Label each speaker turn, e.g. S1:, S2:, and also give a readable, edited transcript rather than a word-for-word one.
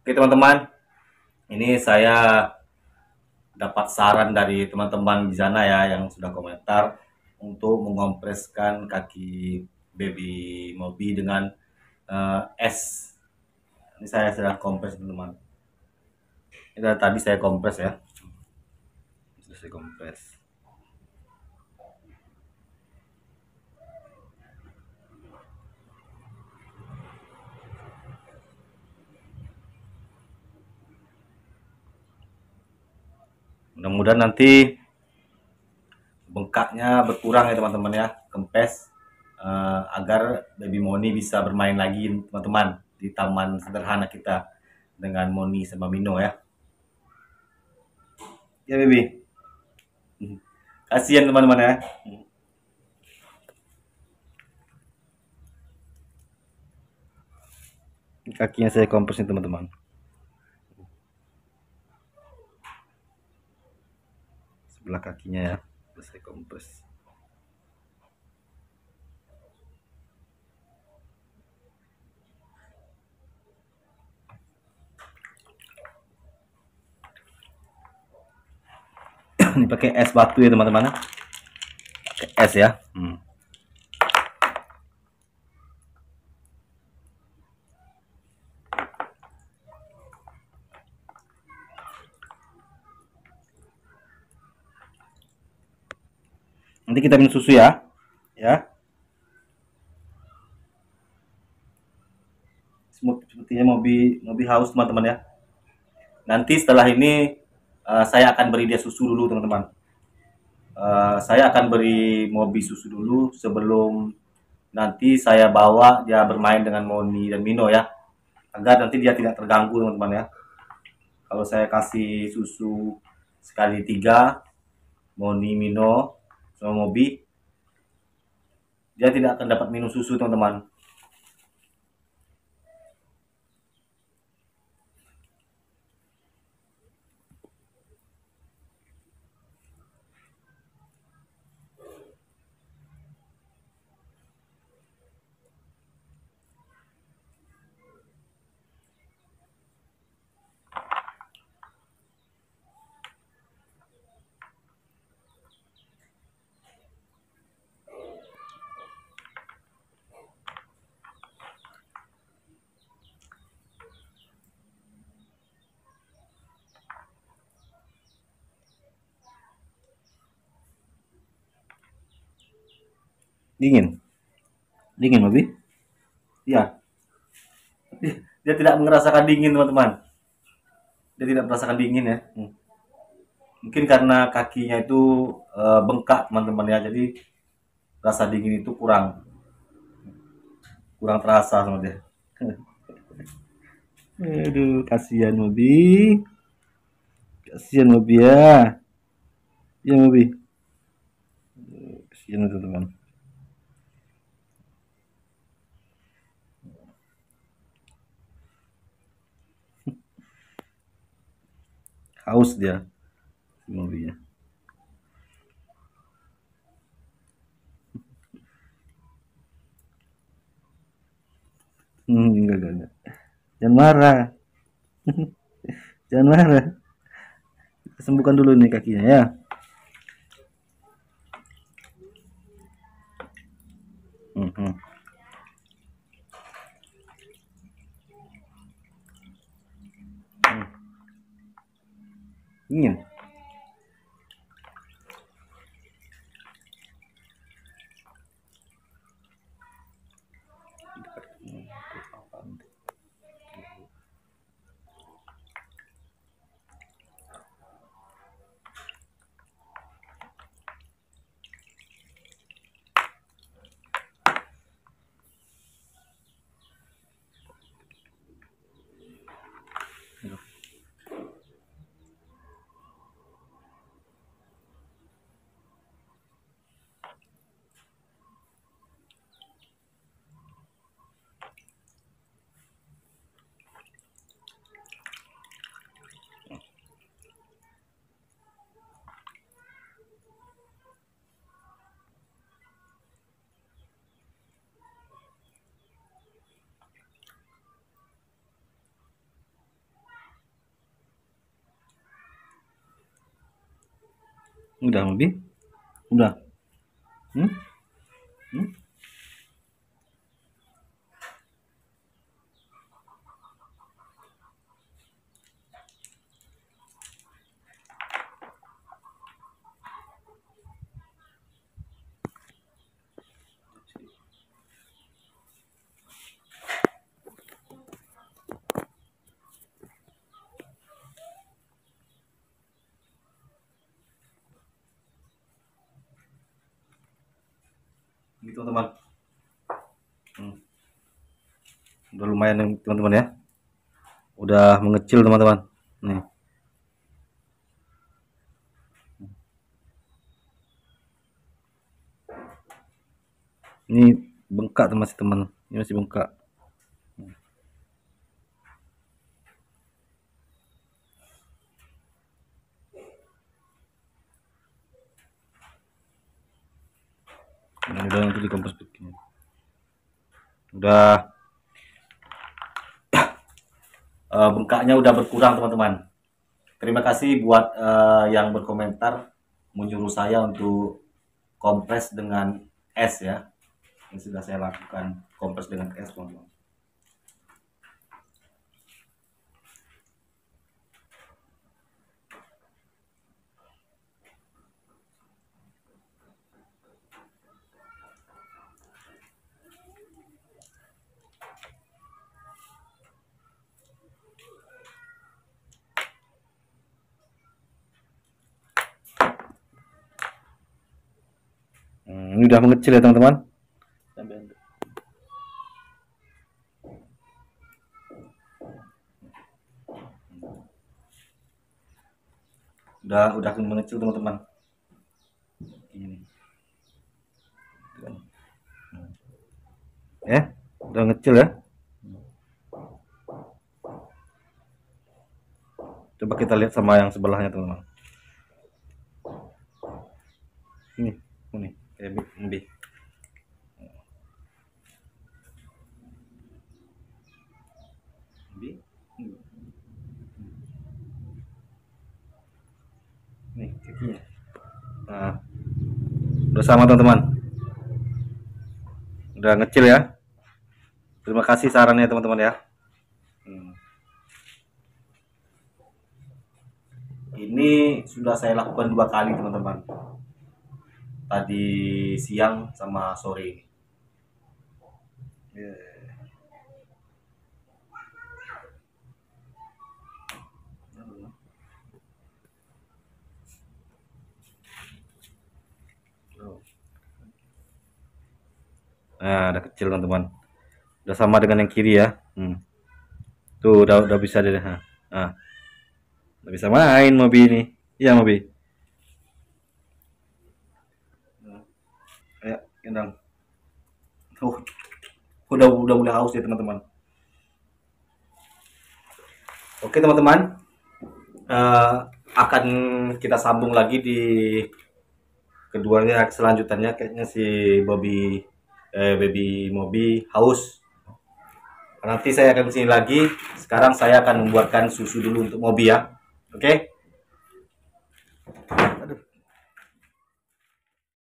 S1: Oke teman-teman, ini saya dapat saran dari teman-teman di sana ya yang sudah komentar untuk mengompreskan kaki baby Mobi dengan es. Ini saya sedang kompres teman-teman. Ini tadi saya kompres ya. Sudah saya kompres. Mudah-mudahan nanti bengkaknya berkurang ya teman-teman ya, kempes agar baby Moni bisa bermain lagi teman-teman di taman sederhana kita dengan Moni sama Mino ya. Ya baby. Kasihan teman-teman ya. Kakinya saya kompres nih teman-teman. Sebelah kakinya ya, saya kompres. Ini pakai es batu ya teman-teman. Pakai es ya. Nanti kita minum susu ya. Ya. Sepertinya Mobi haus teman-teman ya. Nanti setelah ini saya akan beri dia susu dulu teman-teman. Saya akan beri Mobi susu dulu sebelum nanti saya bawa dia bermain dengan Moni dan Mino ya, agar nanti dia tidak terganggu teman-teman ya. Kalau saya kasih susu sekali 3, Moni, Mino, sama Mobi, dia tidak akan dapat minum susu teman-teman. Dingin Mobi? Iya. Dia tidak merasakan dingin teman-teman. Dia tidak merasakan dingin ya. Mungkin karena kakinya itu bengkak teman-teman ya, jadi rasa dingin itu kurang terasa sama dia. Aduh, kasihan Mobi. Kasihan Mobi ya. Iya Mobi. Kasihan teman-teman. Haus dia Mobinya. Enggak. Jangan marah. Jangan marah. Kita sembuhkan dulu nih kakinya ya. Ingin. Udah Mobi? Udah. Hmm? Hmm? Gitu teman. Hmm. Udah lumayan teman-teman ya. Udah mengecil teman-teman. Nih. Ini bengkak tuh masih teman. Ini masih bengkak. Nah, udah nanti dikompres begini. Udah bengkaknya udah berkurang teman-teman. Terima kasih buat yang berkomentar menyuruh saya untuk kompres dengan es ya. Ini sudah saya lakukan kompres dengan es teman-teman. Ini udah mengecil ya teman-teman. Udah mengecil teman-teman. Ini. Udah ngecil ya. Coba kita lihat sama yang sebelahnya teman-teman. Ini kayak lebih. Nih kakinya. Nah, udah sama teman-teman. Udah ngecil ya. Terima kasih sarannya teman-teman ya. Ini sudah saya lakukan 2 kali teman-teman. Tadi siang sama sore ini. Nah, udah kecil teman-teman. Udah sama dengan yang kiri ya. Tuh udah bisa deh. Nah, udah bisa main Mobi ini. Iya Mobi. Ayo, gendang. Tuh, udah mulai haus ya teman-teman. Oke teman-teman, akan kita sambung lagi di keduanya selanjutannya. Kayaknya si baby Mobi haus. Nanti saya akan kesini lagi. Sekarang saya akan membuatkan susu dulu untuk Mobi ya. Oke?